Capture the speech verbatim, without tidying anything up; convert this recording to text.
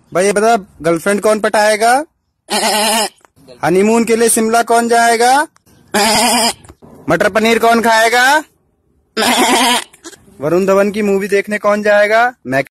भाई ये बता, गर्लफ्रेंड कौन पटाएगा? हनीमून के लिए शिमला कौन जाएगा? मटर पनीर कौन खाएगा? वरुण धवन की मूवी देखने कौन जाएगा? मैं